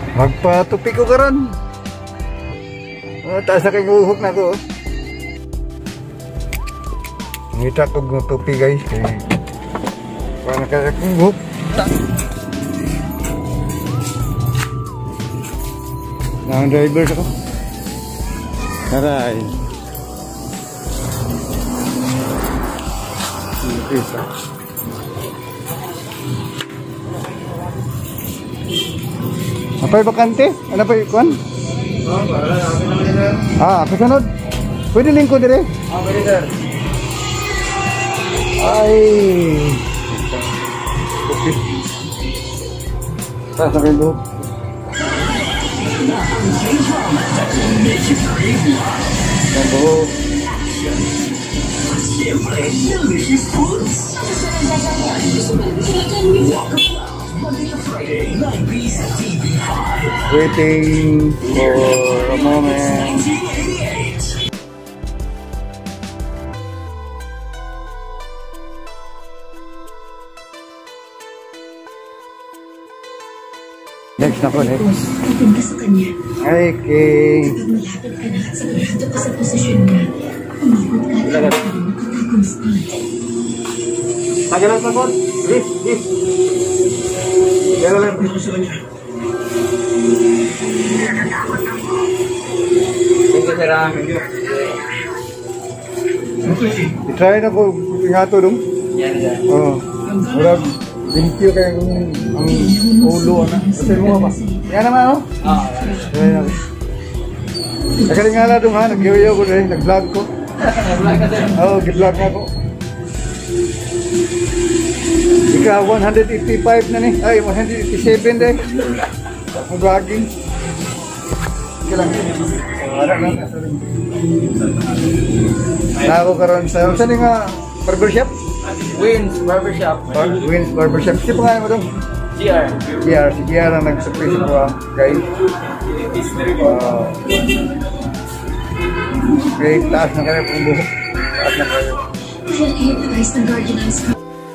Magpatupi ko karon. Taas na kayong uhok na ko. Ngita ko ng tupi guys. Paano kaya kong uhok? Ang driver ko. Aray. Isa. Apa yung bakante? Ano pa yung kwan? Kasunod? Pwede lingko dire? Pwede sir. Ay. Okay. Taas na kayo buhok. Ang buhok. Waiting for a moment. Next na po, next. Open ka sa kanya. Ay, King. Kapag malapit ka na at sigurado ka sa posisyon niya, umikot ka at nakatagong speed. Tagalan sa bot. Please. Tagalan lang sa kanya. Thank you, sir. I-try na ko ingato dong. Yan. Wala, limpyo kayo ang ulo na. Kasi mo ba? Yan naman, oh. Yan naman. Nakalingala dong ha, nag-giveaway ko rin, nag-vlog ko. Nag-vlog ka, sir? Oo, nag-vlog na ko. Ika, 185 na ni. Ay, 187 din. Mag-vlogging. Sige lang. Wala lang. Nako karon sa saan nga barbershop? Wins Barbershop. Wins Barbershop. Si pangalan mo dong? GR. Si GR ang nag-surprise ko guys. Great, taas na kayo kung buhok. Taas na kayo. Hypnotize ng guardian eyes ko.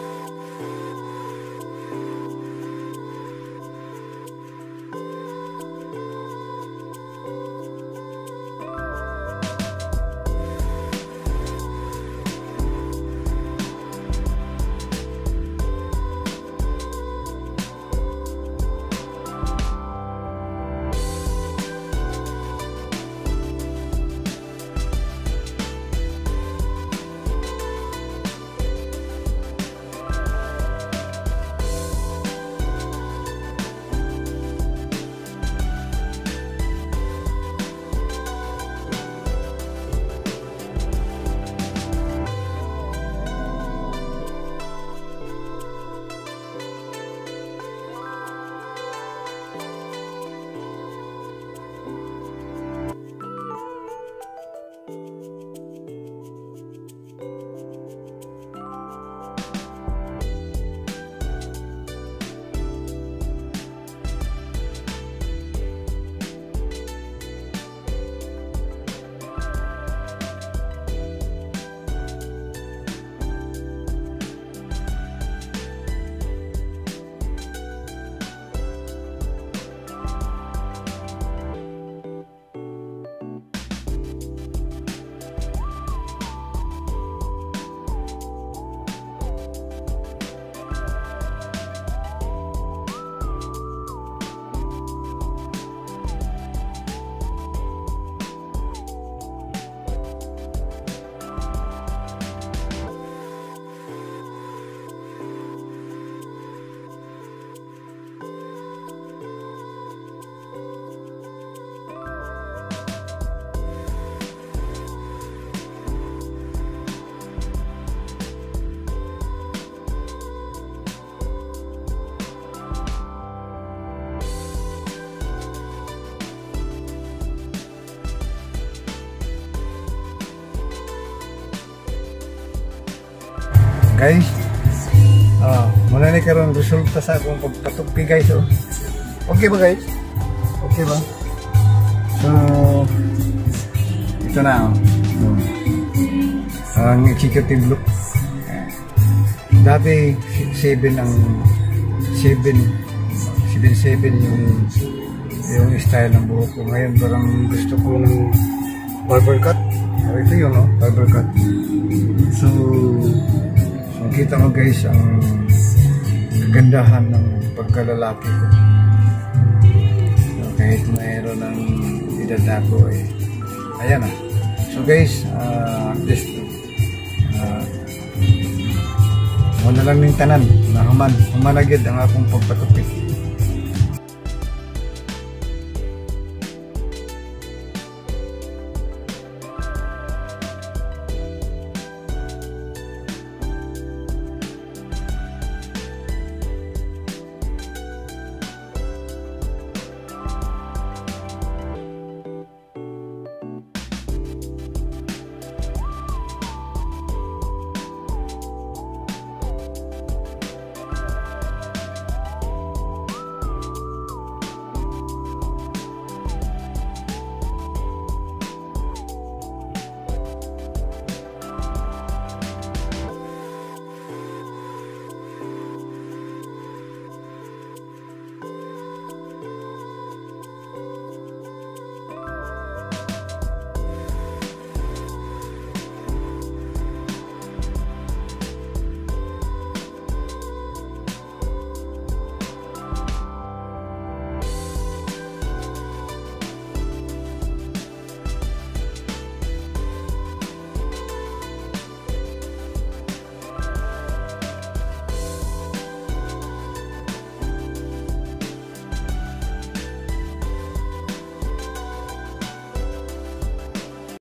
Guys, muna ni karon resulta sa akong pagpatupi guys. Okay ba guys? Okay ba? So, ito na ang executive look. Dati 7 yung yung style ng buhok ko. Ngayon parang gusto ko ng barber cut. Ito yun, no? Barber cut. So, makita mo guys ang kagandahan ng pagkalalaki ko. So, kahit mayroon ng edad na ako eh. Ayan na. So guys, this muna lang ng tanan na humanagid ang akong pagpatupit.